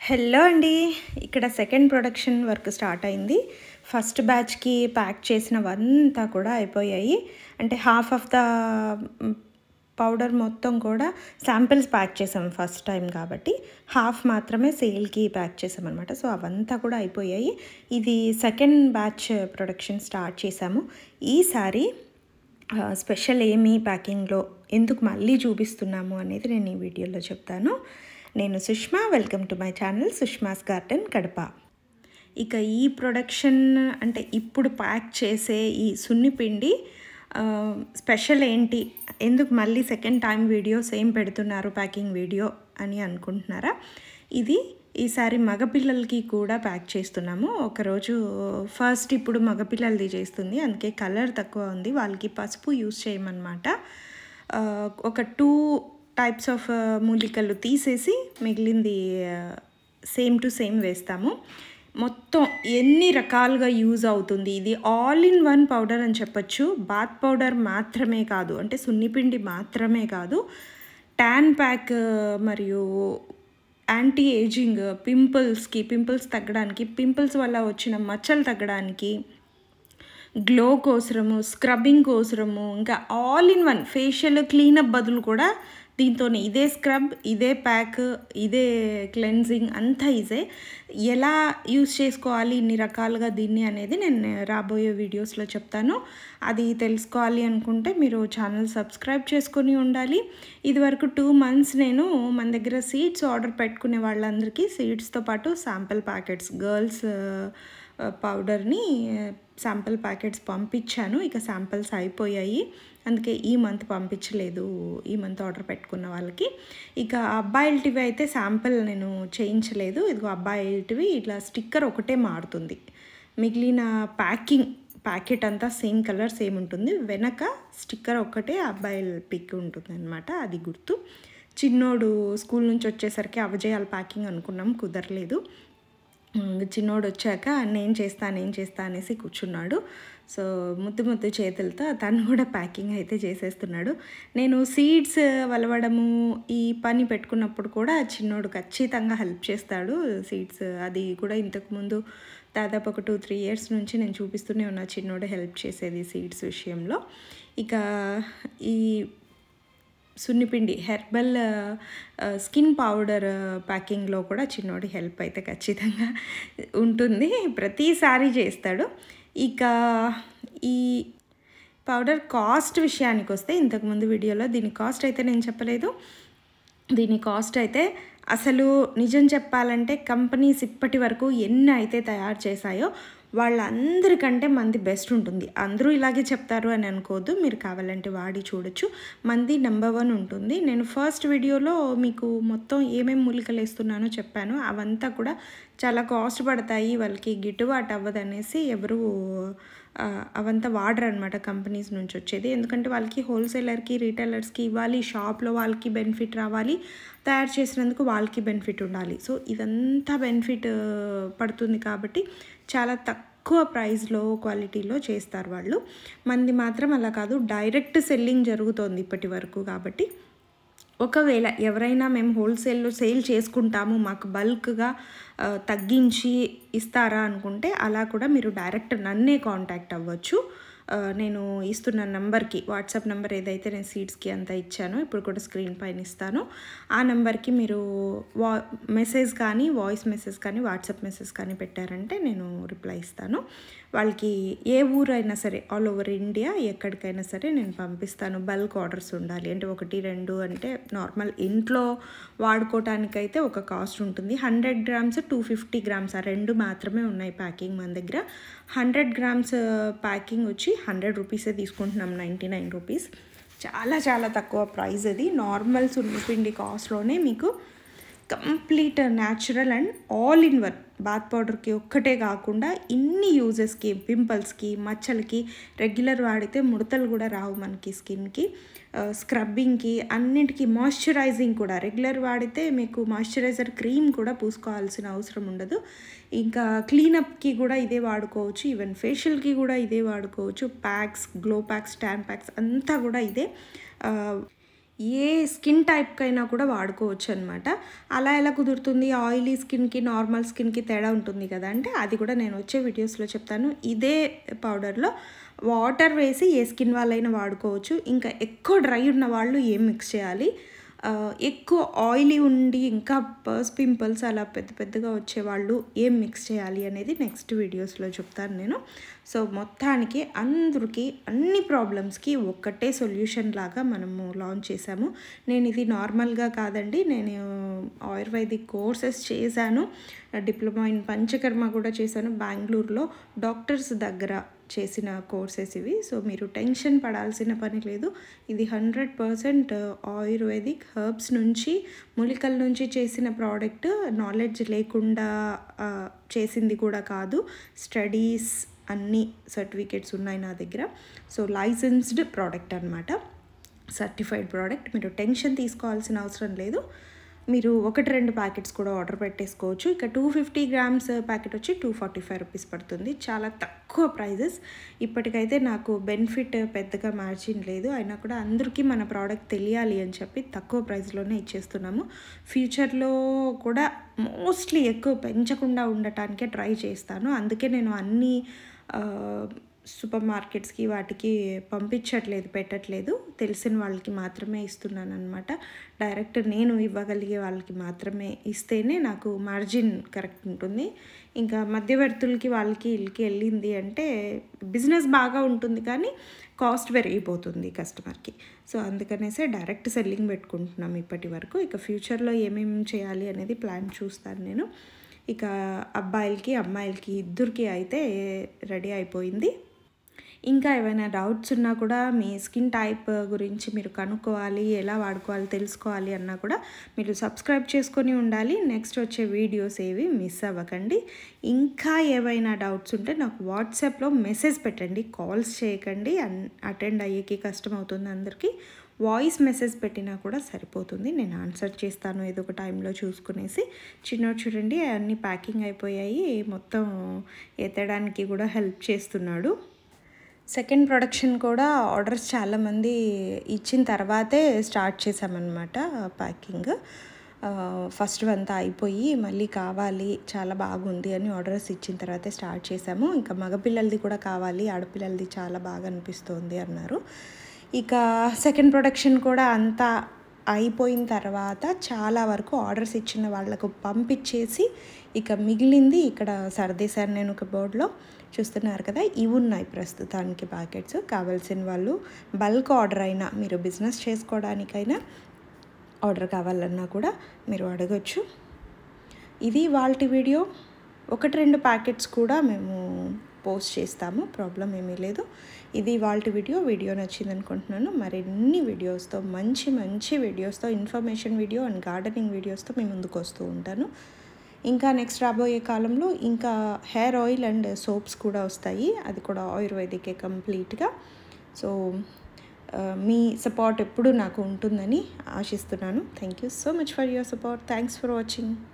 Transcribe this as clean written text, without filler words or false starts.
Hello అండి. ఇక్కడ second production work start అయింది. ఫస్ట్ బ్యాచ్‌కి ప్యాక్ చేసినవంతా కూడా అయిపోయాయి. అంటే హాఫ్ ఆఫ్ ద పౌడర్ మొత్తం కూడా శాంపిల్స్ ప్యాక్ చేసాం ఫస్ట్ టైం కాబట్టి. హాఫ్ మాత్రమే సేల్‌కి ప్యాక్ చేసామనమాట. సో, అవంతా కూడా అయిపోయాయి. ఇది సెకండ్ బ్యాచ్ ప్రొడక్షన్ స్టార్ట్ చేసాము. ఈసారి స్పెషల్ ఏమి ప్యాకింగ్‌లో ఎందుకు మళ్ళీ చూపిస్తున్నాము అనేది నేను ఈ వీడియోలో చెప్తాను. నేను Sushma. Welcome to my channel Sushma's garden Kadapa. ఇక ఈ ప్రొడక్షన్ అంటే ఇప్పుడు ప్యాక్ చేసే ఈ సున్నిపిండి స్పెషల్ ఏంటి, ఎందుకు మళ్ళీ సెకండ్ టైం వీడియో సేమ్ పెడుతున్నారు ప్యాకింగ్ వీడియో అని అనుకుంటున్నారా? ఇది ఈసారి మగపిల్లలకి కూడా ప్యాక్ చేస్తున్నాము. ఒకరోజు ఫస్ట్ ఇప్పుడు మగపిల్లలది చేస్తుంది, అందుకే కలర్ తక్కువ ఉంది. వాళ్ళకి పసుపు యూస్ చేయమన్నమాట. ఒక 2 టైప్స్ ఆఫ్ మూలికలు తీసేసి మిగిలింది సేమ్ టు సేమ్ వేస్తాము. మొత్తం ఎన్ని రకాలుగా యూజ్ అవుతుంది. ఇది ఆల్ ఇన్ వన్ పౌడర్ అని చెప్పచ్చు. బాత్ పౌడర్ మాత్రమే కాదు, అంటే సున్నిపిండి మాత్రమే కాదు, ట్యాన్ ప్యాక్ మరియు యాంటీ ఏజింగ్, పింపుల్స్ తగ్గడానికి, పింపుల్స్ వల్ల వచ్చిన మచ్చలు తగ్గడానికి, గ్లో కోసరము, స్క్రబ్బింగ్ కోసరము, ఇంకా all in one facial cleanup బదులు కూడా దీంతోనే ఇదే స్క్రబ్, ఇదే ప్యాక్, ఇదే క్లెన్జింగ్ అంతా ఇదే. ఎలా యూస్ చేసుకోవాలి ఇన్ని రకాలుగా దీన్ని అనేది నేను రాబోయే వీడియోస్లో చెప్తాను. అది తెలుసుకోవాలి అనుకుంటే మీరు ఛానల్ సబ్స్క్రైబ్ చేసుకొని ఉండాలి. ఇదివరకు 2 months నేను మన దగ్గర సీడ్స్ ఆర్డర్ పెట్టుకునే వాళ్ళందరికీ సీడ్స్తో పాటు శాంపిల్ ప్యాకెట్స్, గర్ల్స్ పౌడర్ని శాంపిల్ ప్యాకెట్స్ పంపించాను. ఇక శాంపిల్స్ అయిపోయాయి, అందుకే ఈ మంత్ పంపించలేదు, ఈ మంత్ ఆర్డర్ పెట్టుకున్న వాళ్ళకి. ఇక అబ్బాయిలటివి అయితే శాంపిల్ నేను చేయించలేదు. ఇదిగో అబ్బాయిలటివి ఇట్లా స్టిక్కర్ ఒకటే మారుతుంది, మిగిలిన ప్యాకెట్ అంతా సేమ్ కలర్ సేమ్ ఉంటుంది. వెనక స్టిక్కర్ ఒక్కటే అబ్బాయిల పిక్ ఉంటుంది అనమాట, అది గుర్తు. చిన్నోడు స్కూల్ నుంచి వచ్చేసరికి అవజేయాలి ప్యాకింగ్ అనుకున్నాం, కుదరలేదు. చిన్నోడు వచ్చాక నేను చేస్తా అనేసి కూర్చున్నాడు. సో ముద్దు చేతులతో తను కూడా ప్యాకింగ్ అయితే చేసేస్తున్నాడు. నేను సీడ్స్ వలవడము ఈ పని పెట్టుకున్నప్పుడు కూడా చిన్నోడు ఖచ్చితంగా హెల్ప్ చేస్తాడు. సీడ్స్ అది కూడా ఇంతకుముందు దాదాపు ఒక 2-3 years నుంచి నేను చూపిస్తూనే ఉన్నా చిన్నోడు హెల్ప్ చేసేది సీడ్స్ విషయంలో. ఇక ఈ సున్నిపిండి హెర్బల్ స్కిన్ పౌడర్ ప్యాకింగ్లో కూడా చిన్నోడి హెల్ప్ అయితే ఖచ్చితంగా ఉంటుంది, ప్రతిసారి చేస్తాడు. ఇక ఈ పౌడర్ కాస్ట్ విషయానికి వస్తే, ఇంతకుముందు వీడియోలో దీని కాస్ట్ అయితే నేను చెప్పలేదు. దీని కాస్ట్ అయితే అసలు నిజం చెప్పాలంటే కంపెనీస్ ఇప్పటి వరకు ఎన్ని అయితే తయారు చేశాయో వాళ్ళందరికంటే మంది బెస్ట్ ఉంటుంది. అందరూ ఇలాగే చెప్తారు అని అనుకోవద్దు, మీరు కావాలంటే వాడి చూడొచ్చు. మంది నెంబర్ 1 ఉంటుంది. నేను ఫస్ట్ వీడియోలో మీకు మొత్తం ఏమేమి మూలికలు వేస్తున్నానో చెప్పాను. అవంతా కూడా చాలా కాస్ట్ పడతాయి, వాళ్ళకి గిట్టుబాటు అవ్వదనేసి ఎవరు అవంతా వాడరు అనమాట కంపెనీస్ నుంచి వచ్చేది. ఎందుకంటే వాళ్ళకి హోల్సేలర్కి, రీటైలర్స్కి ఇవ్వాలి, షాప్లో వాళ్ళకి బెనిఫిట్ రావాలి, తయారు చేసినందుకు వాళ్ళకి బెనిఫిట్ ఉండాలి. సో ఇదంతా బెనిఫిట్ పడుతుంది కాబట్టి చాలా తక్కువ ప్రైస్లో, క్వాలిటీలో చేస్తారు వాళ్ళు. మంది మాత్రం అలా కాదు, డైరెక్ట్ సెల్లింగ్ జరుగుతోంది ఇప్పటి వరకు. కాబట్టి ఒకవేళ ఎవరైనా మేము హోల్సేల్లో సేల్ చేసుకుంటాము, మాకు బల్క్గా తగ్గించి ఇస్తారా అనుకుంటే అలా కూడా మీరు డైరెక్ట్ నన్నే కాంటాక్ట్ అవ్వచ్చు. నేను ఇస్తున్న నెంబర్కి, వాట్సాప్ నెంబర్ ఏదైతే నేను సీడ్స్కి అంతా ఇచ్చానో ఇప్పుడు కూడా స్క్రీన్ పైన ఇస్తాను, ఆ నెంబర్కి మీరు మెసేజ్ కానీ, వాయిస్ మెసేజ్ కానీ, వాట్సాప్ మెసేజ్ కానీ పెట్టారంటే నేను రిప్లై ఇస్తాను. వాళ్ళకి ఏ ఊరైనా సరే, ఆల్ ఓవర్ ఇండియా ఎక్కడికైనా సరే నేను పంపిస్తాను. బల్క్ ఆర్డర్స్ ఉండాలి అంటే 1-2 అంటే నార్మల్ ఇంట్లో వాడుకోవటానికైతే ఒక కాస్ట్ ఉంటుంది. 100 grams 250 grams ఆ 2 మాత్రమే ఉన్నాయి ప్యాకింగ్ మన దగ్గర. 100 grams ప్యాకింగ్ వచ్చి 100 rupees తీసుకుంటున్నాం, 99 rupees. చాలా తక్కువ ప్రైస్ అది. నార్మల్ సున్నిపిండి కాస్ట్లోనే మీకు complete natural and all in one bath పౌడర్కి ఒక్కటే కాకుండా ఇన్ని యూజెస్కి, పింపుల్స్కి, మచ్చలకి, రెగ్యులర్ వాడితే ముడతలు కూడా రావు మనకి స్కిన్కి, స్క్రబ్బింగ్కి, అన్నింటికి, మాయిశ్చరైజింగ్ కూడా రెగ్యులర్ వాడితే మీకు మాయిశ్చరైజర్ క్రీమ్ కూడా పూసుకోవాల్సిన అవసరం ఉండదు. ఇంకా క్లీనప్కి కూడా ఇదే వాడుకోవచ్చు, ఈవెన్ ఫేషియల్కి కూడా ఇదే వాడుకోవచ్చు. Packs, glow packs, tan packs అంతా కూడా ఇదే. ఏ స్కిన్ టైప్కైనా కూడా వాడుకోవచ్చు అనమాట. అలా ఎలా కుదురుతుంది? ఆయిలీ స్కిన్కి నార్మల్ స్కిన్కి తేడా ఉంటుంది కదా అంటే, అది కూడా నేను వచ్చే వీడియోస్లో చెప్తాను. ఇదే పౌడర్లో వాటర్ వేసి ఏ స్కిన్ వాళ్ళైనా వాడుకోవచ్చు. ఇంకా ఎక్కువ డ్రై ఉన్న వాళ్ళు ఏం మిక్స్ చేయాలి, ఎక్కువ ఆయిలీ ఉండి ఇంకా పర్స్ పింపుల్స్ అలా పెద్ద పెద్దగా వచ్చేవాళ్ళు ఏం మిక్స్ చేయాలి అనేది నెక్స్ట్ వీడియోస్లో చెప్తాను నేను. సో మొత్తానికి అందరికీ అన్ని ప్రాబ్లమ్స్కి ఒక్కటే సొల్యూషన్ లాగా మనము లాంచ్ చేశాము. నేను ఇది నార్మల్గా కాదండి, నేను ఆయుర్వేదిక్ కోర్సెస్ చేశాను, డిప్లొమా ఇన్ పంచకర్మ కూడా చేశాను బెంగళూరులో డాక్టర్స్ దగ్గర చేసిన కోర్సెస్ ఇవి. సో మీరు టెన్షన్ పడాల్సిన పని లేదు. ఇది 100% ఆయుర్వేదిక్ హెర్బ్స్ నుంచి మూలికల నుంచి చేసిన ప్రోడక్ట్, నాలెడ్జ్ లేకుండా చేసింది కూడా కాదు. స్టడీస్ అన్ని సర్టిఫికేట్స్ ఉన్నాయి నా దగ్గర. సో లైసెన్స్డ్ ప్రోడక్ట్ అనమాట, సర్టిఫైడ్ ప్రోడక్ట్. మీరు టెన్షన్ తీసుకోవాల్సిన అవసరం లేదు. మీరు 1-2 ప్యాకెట్స్ కూడా ఆర్డర్ పెట్టేసుకోవచ్చు. ఇక 250 గ్రామ్స్ ప్యాకెట్ వచ్చి 245 రూపీస్ పడుతుంది. చాలా తక్కువ ప్రైజెస్. ఇప్పటికైతే నాకు బెనిఫిట్ పెద్దగా మార్జిన్ లేదు, అయినా కూడా అందరికీ మన ప్రోడక్ట్ తెలియాలి అని చెప్పి తక్కువ ప్రైస్లోనే ఇచ్చేస్తున్నాము. ఫ్యూచర్లో కూడా మోస్ట్లీ ఎక్కువ పెంచకుండా ఉండటానికే ట్రై చేస్తాను. అందుకే నేను అన్ని సూపర్ మార్కెట్స్కి వాటికి పంపించట్లేదు, పెట్టట్లేదు. తెలిసిన వాళ్ళకి మాత్రమే ఇస్తున్నాను అనమాట. డైరెక్ట్ నేను ఇవ్వగలిగే వాళ్ళకి మాత్రమే ఇస్తేనే నాకు మార్జిన్ కరెక్ట్ ఉంటుంది. ఇంకా మధ్యవర్తులకి వాళ్ళకి వీళ్ళకి వెళ్ళింది అంటే బిజినెస్ బాగా ఉంటుంది కానీ కాస్ట్ పెరిగిపోతుంది కస్టమర్కి. సో అందుకనేసే డైరెక్ట్ సెల్లింగ్ పెట్టుకుంటున్నాం ఇప్పటి వరకు. ఇక ఫ్యూచర్లో ఏమేమి చేయాలి అనేది ప్లాన్ చూస్తాను నేను. ఇక అబ్బాయిలకి అమ్మాయిలకి ఇద్దరికి అయితే రెడీ అయిపోయింది. ఇంకా ఏమైనా డౌట్స్ ఉన్నా కూడా, మీ స్కిన్ టైప్ గురించి మీరు కనుక్కోవాలి, ఎలా వాడుకోవాలి తెలుసుకోవాలి అన్నా కూడా మీరు సబ్స్క్రైబ్ చేసుకొని ఉండాలి. నెక్స్ట్ వచ్చే వీడియోస్ ఏవి మిస్ అవ్వకండి. ఇంకా ఏవైనా డౌట్స్ ఉంటే నాకు వాట్సాప్లో మెసేజ్ పెట్టండి, కాల్స్ చేయకండి. అటెండ్ అయ్యేకి కష్టం అవుతుంది అందరికీ. వాయిస్ మెసేజ్ పెట్టినా కూడా సరిపోతుంది, నేను ఆన్సర్ చేస్తాను ఏదో ఒక టైంలో చూసుకునేసి. చిన్నోడు చూడండి అన్నీ ప్యాకింగ్ అయిపోయాయి, మొత్తం ఎత్తడానికి కూడా హెల్ప్ చేస్తున్నాడు. సెకండ్ ప్రొడక్షన్ కూడా ఆర్డర్స్ చాలామంది ఇచ్చిన తర్వాతే స్టార్ట్ చేసామన్నమాట ప్యాకింగ్. ఫస్ట్ అంతా అయిపోయి మళ్ళీ కావాలి, చాలా బాగుంది అని ఆర్డర్స్ ఇచ్చిన తర్వాతే స్టార్ట్ చేసాము. ఇంకా మగపిల్లలది కూడా కావాలి, ఆడపిల్లలది చాలా బాగా అనిపిస్తుంది అన్నారు. ఇక సెకండ్ ప్రొడక్షన్ కూడా అంతా అయిపోయిన తర్వాత చాలా వరకు ఆర్డర్స్ ఇచ్చిన వాళ్ళకు పంపించేసి ఇక మిగిలింది ఇక్కడ సర్దేశాను నేను ఒక బోర్డులో. చూస్తున్నారు కదా, ఇవి ఉన్నాయి ప్రస్తుతానికి ప్యాకెట్స్. కావాల్సిన వాళ్ళు బల్క్ ఆర్డర్ అయినా, మీరు బిజినెస్ చేసుకోవడానికైనా ఆర్డర్ కావాలన్నా కూడా మీరు అడగచ్చు. ఇది వాళ్ళ వీడియో. 1-2 ప్యాకెట్స్ కూడా మేము పోస్ట్ చేస్తాము, ప్రాబ్లం ఏమీ లేదు. ఇది వాళ్ళ వీడియో నచ్చింది అనుకుంటున్నాను. మరిన్ని వీడియోస్తో, మంచి మంచి వీడియోస్తో, ఇన్ఫర్మేషన్ వీడియో అండ్ గార్డెనింగ్ వీడియోస్తో మీ ముందుకు వస్తూ ఉంటాను. ఇంకా నెక్స్ట్ రాబోయే కాలంలో ఇంకా హెయిర్ ఆయిల్ అండ్ సోప్స్ కూడా వస్తాయి, అది కూడా ఆయుర్వేదికే కంప్లీట్గా. సో మీ సపోర్ట్ ఎప్పుడు నాకు ఉంటుందని ఆశిస్తున్నాను. Thank you so much for your support. Thanks for watching.